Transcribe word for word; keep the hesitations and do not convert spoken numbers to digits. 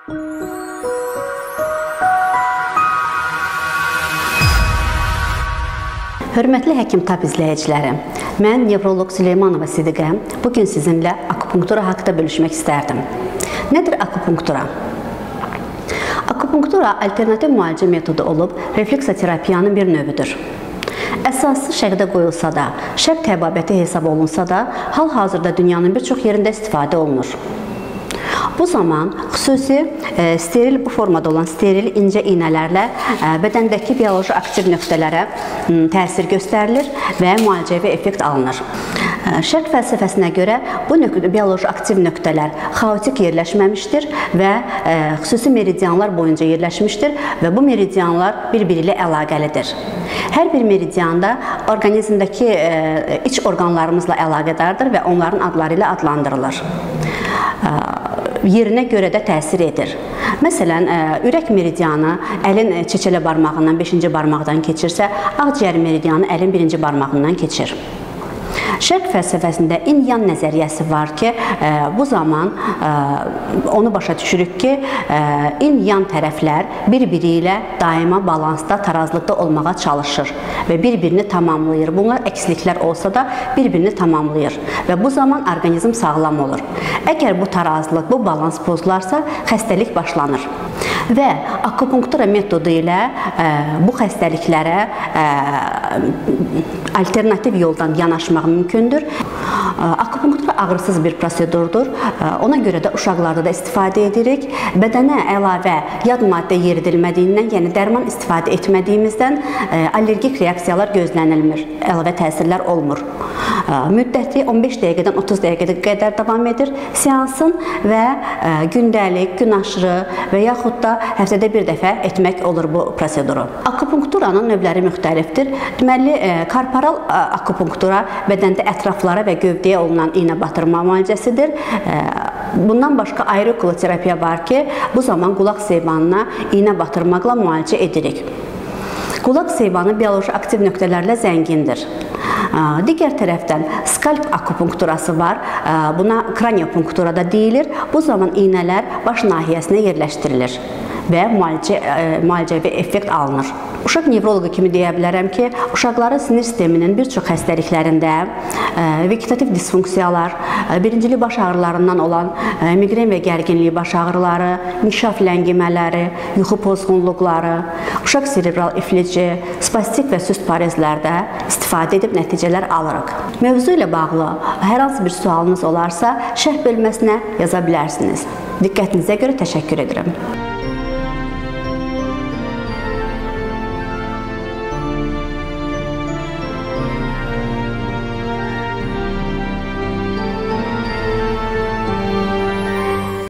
Hörmətli Həkim Tab izləyiciləri, mən nevroloq Süleymanova Sidiqə bugün sizinlə akupunktura haqqında bölüşmək istərdim. Nədir akupunktura? Akupunktura alternativ müalicə metodu olub, refleksoterapiyanın bir növüdür. Əsası şərqdə qoyulsa da, şərq təbabəti hesab olunsa da, hal-hazırda dünyanın bir çox yerində istifadə olunur. Bu zaman xüsusi e, steril bu formada olan steril incə iynələrlə e, bədəndəki bioloji aktiv nöqtələrə m, təsir göstərilir və müalicəvi effekt alınır. E, şərq fəlsəfəsinə görə bu bioloji aktiv nöqtələr xaotik yerləşməmişdir və e, xüsusi meridianlar boyunca yerləşmişdir və bu meridianlar bir-biri ilə əlaqəlidir. Hər bir meridianda orqanizmdəki e, iç orqanlarımızla əlaqədardır və onların adları ilə adlandırılır. E, Yerinə görə də təsir edir. Məsələn, ürək meridianı əlin çeçələ barmağından beşinci barmaqdan keçirsə, ağciyər meridianı əlin birinci barmağından keçir. Şərq fəlsəfəsində yin-yang nəzəriyyəsi var ki, bu zaman onu başa düşürük ki, yin-yang tərəflər bir-biri ilə daima balansda, tarazlıqda olmağa çalışır və bir-birini tamamlayır. Bunlar əksliklər olsa da bir-birini tamamlayır və bu zaman orqanizm sağlam olur. Əgər bu tarazlıq, bu balans pozularsa, xəstəlik başlanır. Və akupunktura metodu ilə bu xəstəliklərə alternativ yoldan yanaşmaq mümkündür. Akupunktura ağrısız bir prosedurdur. Ona görə də uşaqlarda da istifadə edirik. Bədənə əlavə yad maddə yeridilmədiyindən, yəni dərman istifadə etmədiyimizdən allergik reaksiyalar gözlənilmir, əlavə təsirlər olmur. Müddəti on beş dəqiqədən otuz dəqiqəyə qədər davam edir. Seansın və gündəlik, gün aşırı və yaxud da həftədə bir dəfə etmək olur bu proseduru. Akupunkturanın növləri müxtəlifdir. Deməli, korporal akupunktura bədəndə ətraflara və gövdəyə olunan iynə batırma müalicəsidir. Bundan başqa aurikuloterapiya var ki, bu zaman qulaq seyvanına iynə batırmaqla müalicə edirik. Qulaq seyvanı bioloji aktiv nöqtələrlə zəngindir. Digər tərəfdən skalp akupunkturası var. Buna kraniopunktura da deyilir. Bu zaman iynələr baş nahiyəsinə yerləşdirilir və müalicə, müalicəvi effekt alınır. Uşaq nevroloqu kimi deyə bilərəm ki, uşaqların sinir sisteminin bir çox xəstəliklərində vegetativ disfunksiyalar, birincili baş ağrılarından olan miqren və gərginlik baş ağrıları, inkişaf ləngimələri, yuxu pozğunluqları, uşaq serebral iflici, spastik və süst parazlərdə istifadə edib nəticələr alırıq. Mövzu ilə bağlı hər hansı bir sualınız olarsa, şərh bölməsinə yaza bilərsiniz. Diqqətinizə görə təşəkkür edirəm.